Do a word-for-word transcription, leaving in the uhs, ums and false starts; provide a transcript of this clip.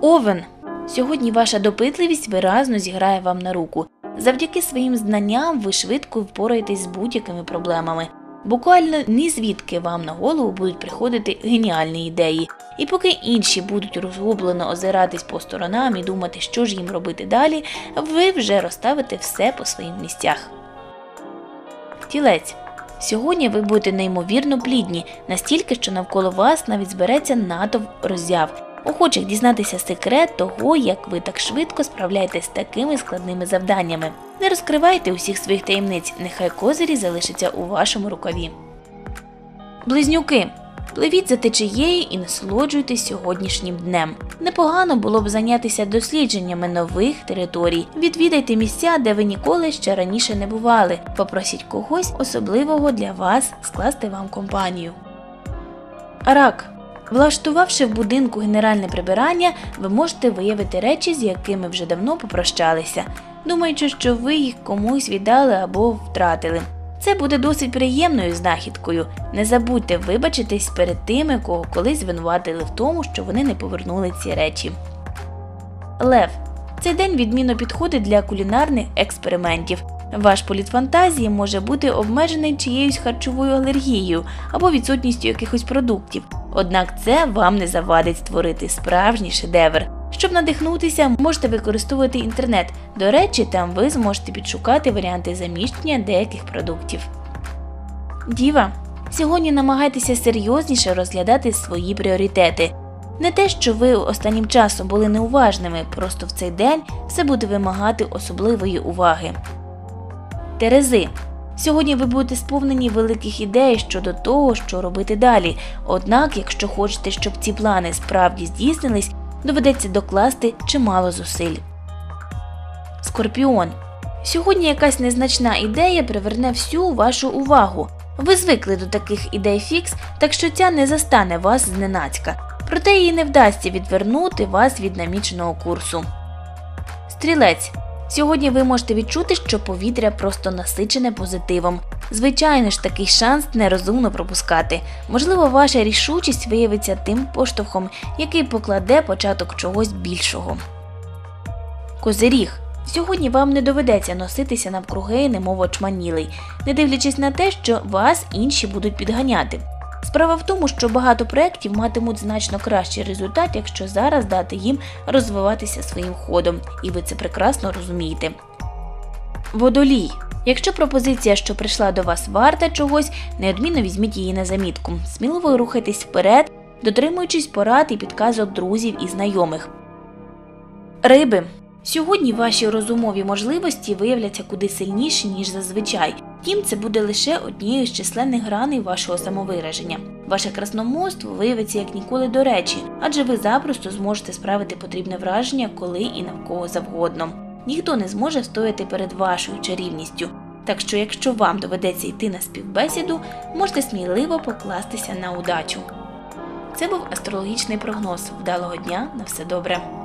Овен. Сьогодні ваша допитливість виразно зіграє вам на руку. Завдяки своїм знанням ви швидко впораєтесь з будь-якими проблемами. Буквально ні звідки вам на голову будуть приходити геніальні ідеї. І поки інші будуть розгублено озиратись по сторонам і думати, що ж їм робити далі, ви вже розставите все по своїм місцях. Тілець. Сьогодні ви будете неймовірно плідні, настільки, що навколо вас навіть збереться натовп роззяв, охочих дізнатися секрет того, як ви так швидко справляєтесь з такими складними завданнями. Не розкривайте усіх своїх таємниць, нехай козирі залишаться у вашому рукаві. Близнюки. Пливіть за течією і насолоджуйтесь сьогоднішнім днем. Непогано було б зайнятися дослідженнями нових територій. Відвідайте місця, де ви ніколи ще раніше не бували. Попросіть когось особливого для вас скласти вам компанію. Рак. Влаштувавши в будинку генеральне прибирання, ви можете виявити речі, з якими вже давно попрощалися, думаючи, що ви їх комусь віддали або втратили. Це буде досить приємною знахідкою. Не забудьте вибачитись перед тими, кого колись звинуватили в тому, що вони не повернули ці речі. Лев. Цей день відмінно підходить для кулінарних експериментів. Ваш політ фантазії може бути обмежений чиєюсь харчовою алергією або відсутністю якихось продуктів. Однак це вам не завадить створити справжній шедевр. Щоб надихнутися, можете використовувати інтернет. До речі, там ви зможете підшукати варіанти заміщення деяких продуктів. Діва. Сьогодні намагайтеся серйозніше розглядати свої пріоритети. Не те, що ви останнім часом були неуважними, просто в цей день все буде вимагати особливої уваги. Терези. Сьогодні ви будете сповнені великих ідей щодо того, що робити далі. Однак, якщо хочете, щоб ці плани справді здійснились, доведеться докласти чимало зусиль. Скорпіон. Сьогодні якась незначна ідея приверне всю вашу увагу. Ви звикли до таких ідей фікс, так що ця не застане вас зненацька. Проте їй не вдасться відвернути вас від наміченого курсу. Стрілець. Сьогодні ви можете відчути, що повітря просто насичене позитивом. Звичайно ж, такий шанс нерозумно пропускати. Можливо, ваша рішучість виявиться тим поштовхом, який покладе початок чогось більшого. Козиріг. Сьогодні вам не доведеться носитися навкруги, немов очманілий, не дивлячись на те, що вас інші будуть підганяти. Справа в тому, що багато проєктів матимуть значно кращий результат, якщо зараз дати їм розвиватися своїм ходом, і ви це прекрасно розумієте. Водолій. Якщо пропозиція, що прийшла до вас, варта чогось, неодмінно візьміть її на замітку. Сміливо рухайтесь вперед, дотримуючись порад і підказок друзів і знайомих. Риби. Сьогодні ваші розумові можливості виявляться куди сильніші, ніж зазвичай. Втім, це буде лише однією з численних граней вашого самовираження. Ваше красномовство виявиться як ніколи до речі, адже ви запросто зможете справити потрібне враження коли і навкого завгодно. Ніхто не зможе стояти перед вашою чарівністю. Так що, якщо вам доведеться йти на співбесіду, можете сміливо покластися на удачу. Це був астрологічний прогноз. Вдалого дня, на все добре!